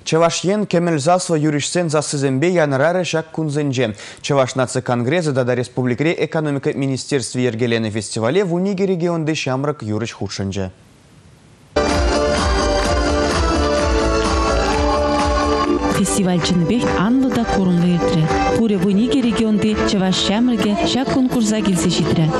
Чавашьен кемельзасва юришсен засызембе янырары шак кунзенже. Чаваш наци конгрессы дада республикре экономика министерстве ергелены фестивале в униге регионде шамрак юриш худшенже. Фестиваль Чынбек анлыда корунлы ертре. Пуре в униге регионде Чаваш шамрге шак конкурса келсе житре.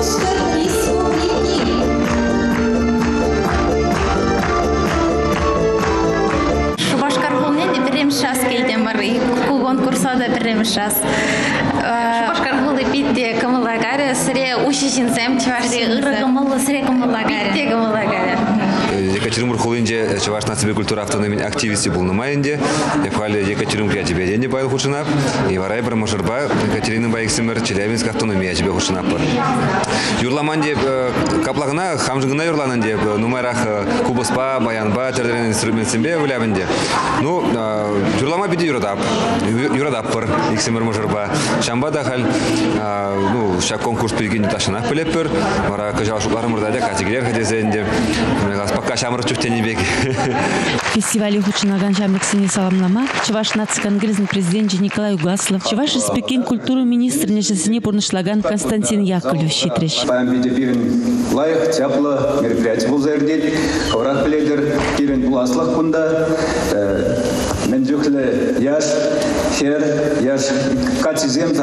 Шас келден бары, конкурсада бірім шас. Шубашкар ғылы битте кымылагары, сіре ушишінсем, чавашсен ұрығымылы, сіре кымылагары. Битте кымылагары. Екатеринбург хулинже Чаваш нацибе культура автономин активисти был на майнде. Ефали Екатеринбург я тебе деньги байл худшинап. И варай бар мажорба Екатерина Байксимер Челябинск автономия тебе худшинап. Юрламанде каплагна хамжигна юрлананде нумайрах кубоспа баянба тердерен инструмент себе в Лябинде. Ну юрлама биди юрадап пар Екатерина мажорба. Шамба дахал ну шак конкурс пилгин ташинах пилепер. Вара кажал шуклар мурдаде категория хадезенде. Пока шамрак чуфтени беги. Фестивале худшинаган шамраксыне саламлама Чаваш наци конгрессын президент Николай Угаслов, Чаваш республикин культуры министр нежесіне бұрнышлаган Константин Яковлев щитреш. Лайық, тепло, мероприятие бұл зәрдел, қаврат біледір, керен бұл аслық күнда, мен жүхлі яш, хер, яш катизем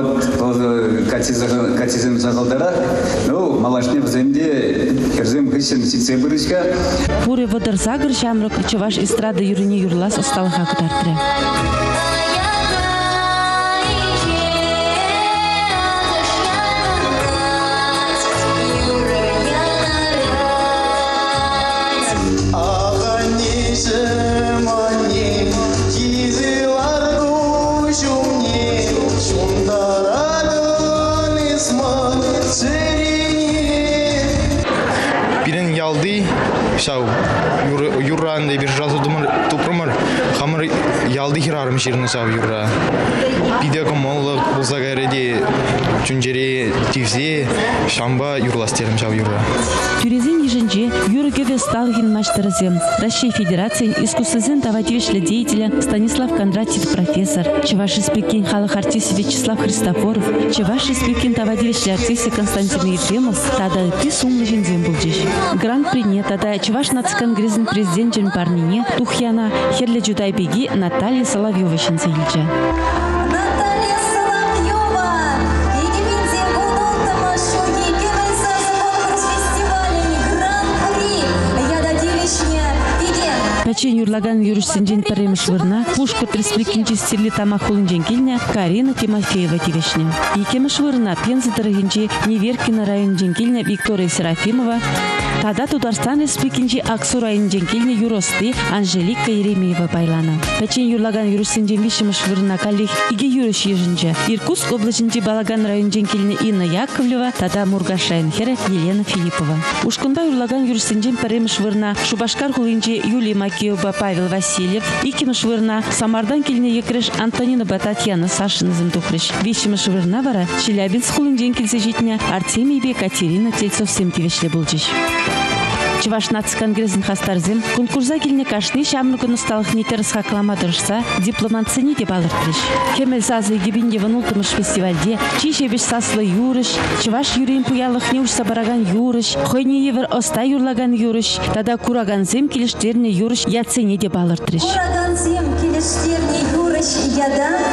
сағалдара, ну, малашне вземде, херзем гысен сексебірішка. Пуре водыр загыр шамрак Чаваш эстрада юрине юрлас усталыға кытартыры. Birinin yaldı, şau yurranda bir razı tupramar, hamur yaldı hirarım şirin şau yurra. Bir de kamallık bulsa gayredi, çünceri tivzi, şamba yurlasterim şau yurra. Тюрезин еженже Юргеве Сталгин Маштарзем, Россия Федерация искусствозен давативишля деятеля Станислав Кондратьев профессор, Чаваш республикин халық артист Вячеслав Христофоров, Чаваш республикин давативишля артист Константин Ефремов, тада ты сумлы жензем булдиш. Гран-при не тада Чаваш наци конгрессын президент жен парнине Тухьяна Херле Джудайбеги Наталья Соловьева шензейлча. Пачен юрлаган юришсенжен паремышвырна, Пушка республикинчи стили тамахулынжен килне Карина Тимофеева тивешне. Икемышвырна Пенза дорогинчи Неверкина районжен килне Виктория Серафимова, тада Татарстан республикинчи Аксу районжен килне юросты Анжелика Еремеева байлана. Пачен юрлаган юришсенжен вишемышвырна калих иге юриш еженже. Иркутск облачинчи Балаган районжен килне Инна Яковлева, тада Мургашайн хере Елена Филиппова. Ушкунда юрлаган юришсенжен паремышвырна Шубашкар хулинчи Юлия Макеева Павел Васильев, Икимышвырна Самардан килне екреш Антонина Бататьяна Сашина Земтухреш. Вишемышвырна вара Челябинск хулинжен килсе житня Артемий Бе Катерина Тельцов семтивешле булжиш. Чаваш наци конгрессын хастарзем конкурса килне кашны шамрыкын усталых нетерс хакламадырышса дипломатсыни деп алыртырыш. Кемел сазы егебинде ванултымыш фестивальде чишебеш саслы юрыш, Чаваш юрейн пуялых неушса бараган юрыш, хойне евер оста юрлаган юрыш, тада кураган зем килештерне юрыш яцене деп алыртырыш. Кураган зем килештерне юрыш яда